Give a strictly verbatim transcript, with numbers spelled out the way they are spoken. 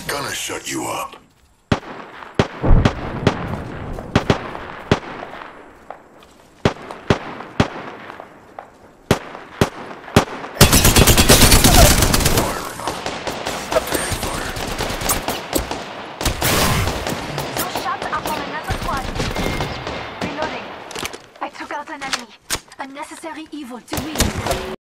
gonna shut you up. An enemy. Unnecessary evil to win.